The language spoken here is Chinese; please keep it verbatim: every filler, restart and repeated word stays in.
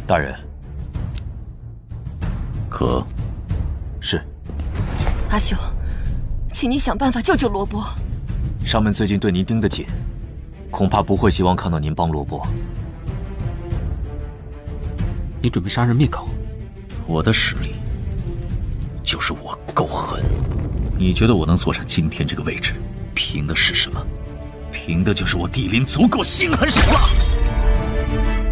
大人。 可。 是。 阿兄，请你想办法救救罗伯。 上面最近对您盯得紧，恐怕不会希望看到您帮罗伯。 你准备杀人灭口？我的实力就是我够狠。你觉得我能坐上今天这个位置，凭的是什么？凭的就是我地灵足够心狠手辣。